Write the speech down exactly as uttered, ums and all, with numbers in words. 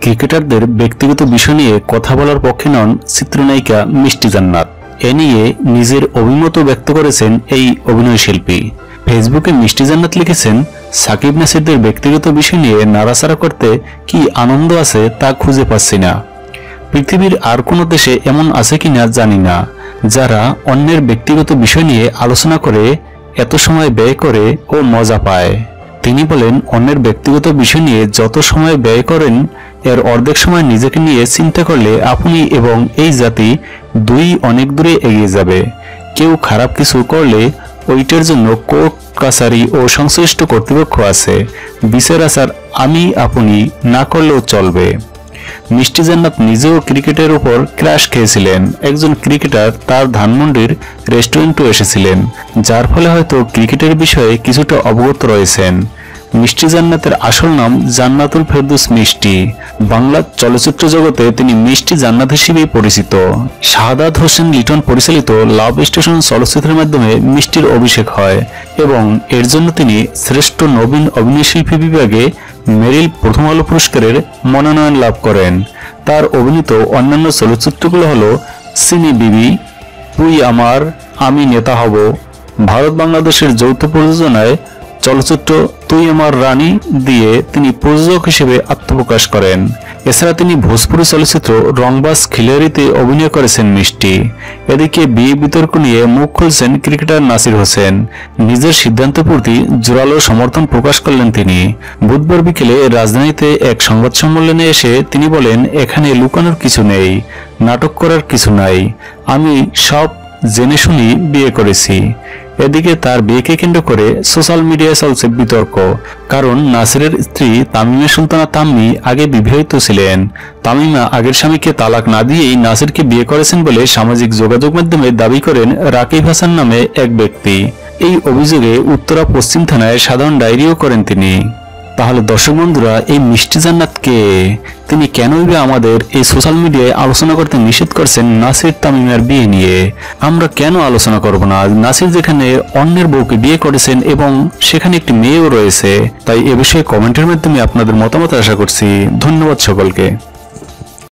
ক্রিকেটারদের ব্যক্তিগত বিষয় নিয়ে কথা বলার পক্ষে নন চিত্রনায়িকা মিষ্টি জান্নাত। এ নিয়ে নিজের অভিমত ব্যক্ত করেছেন এই অভিনয়শিল্পী। ফেসবুকে মিষ্টি জান্নাত লিখেছেন, সাকিব নাসিরদের ব্যক্তিগত বিষয় নিয়ে নাড়াচাড়া করতে কি আনন্দ আছে তা খুঁজে পাচ্ছি না। পৃথিবীর আর কোনো দেশে এমন আছে কিনা জানি না, যারা অন্যের ব্যক্তিগত বিষয় নিয়ে আলোচনা করে এত সময় ব্যয় করে ও মজা পায়। তিনি বলেন, অন্যের ব্যক্তিগত বিষয় নিয়ে যত সময় ব্যয় করেন এর অর্ধেক সময় নিজেকে নিয়ে চিন্তা করলে আপনি এবং এই জাতি দুই অনেক দূরে এগিয়ে যাবে। কেউ খারাপ কিছু করলে ওইটার জন্য কোর্ট কাছারি ও সংশ্লিষ্ট কর্তৃপক্ষ আছে, বিচার আচার আমি আপনি না করলেও চলবে। মিষ্টি জান্নাত নিজেও ক্রিকেটের উপর ক্র্যাশ খেয়েছিলেন। একজন ক্রিকেটার তার ধানমন্ডির রেস্টুরেন্টও এসেছিলেন, যার ফলে হয়তো ক্রিকেটের বিষয়ে কিছুটা অবগত রয়েছেন। মিষ্টি জান্নাতের আসল নাম জান্নাতুল ফেরদৌস মিষ্টি। বাংলা চলচ্চিত্র জগতে তিনি মিষ্টি জান্নাত হিসেবেই পরিচিত। শাহাদাত হোসেন লিটন পরিচালিত লাভ স্টেশন চলচ্চিত্রের মাধ্যমে মিষ্টির অভিষেক হয় এবং এর জন্য তিনি শ্রেষ্ঠ নবীন অভিনয়শিল্পী বিভাগে মেরিল প্রথম আলো পুরস্কারের মনোনয়ন লাভ করেন। তার অভিনীত অন্যান্য চলচ্চিত্রগুলো হলো সিনি বিবি, তুই আমার, আমি নেতা হব। ভারত বাংলাদেশের যৌথ প্রযোজনায় চলচ্চিত্র তুই আমার রানী দিয়ে তিনি প্রযোজক হিসেবে আত্মপ্রকাশ করেন। এছাড়া তিনি ভোজপুরি চলচ্চিত্র রংবাজ খিলাড়িতে অভিনয় করেছেন মিষ্টি। এদিকে বিয়ে বিতর্ক নিয়ে মুখ খুলছেন ক্রিকেটার নাসির হোসেন। নিজের সিদ্ধান্তের প্রতি জোরালো সমর্থন প্রকাশ করলেন তিনি। বুধবার বিকেলে রাজধানীতে এক সংবাদ সম্মেলনে এসে তিনি বলেন, এখানে লুকানোর কিছু নেই, নাটক করার কিছু নাই, আমি সব জেনে শুনি বিয়ে করেছি। এদিকে তার বিয়েকে কেন্দ্র করে সোশ্যাল মিডিয়ায় চলছে বিতর্ক। কারণ নাসিরের স্ত্রী তামিমা সুলতানা তাম্মি আগে বিবাহিত ছিলেন। তামিমা আগের স্বামীকে তালাক না দিয়েই নাসিরকে বিয়ে করেছেন বলে সামাজিক যোগাযোগ মাধ্যমে দাবি করেন রাকিব হাসান নামে এক ব্যক্তি। এই অভিযোগে উত্তরা পশ্চিম থানায় সাধারণ ডায়েরিও করেন তিনি। তাহলে দর্শক বন্ধুরা, এই মিষ্টি জান্নাত কে? তিনি কেনই বা আমাদের এই সোশ্যাল মিডিয়ায় আলোচনা করতে নিষেধ করছেন নাসির তামিমের বিয়ে নিয়ে? আমরা কেন আলোচনা করব না? নাসির যেখানে অন্যের বউকে বিয়ে করেছেন এবং সেখানে একটি মেয়েও রয়েছে। তাই এ বিষয়ে কমেন্টের মাধ্যমে আপনাদের মতামত আশা করছি। ধন্যবাদ সকলকে।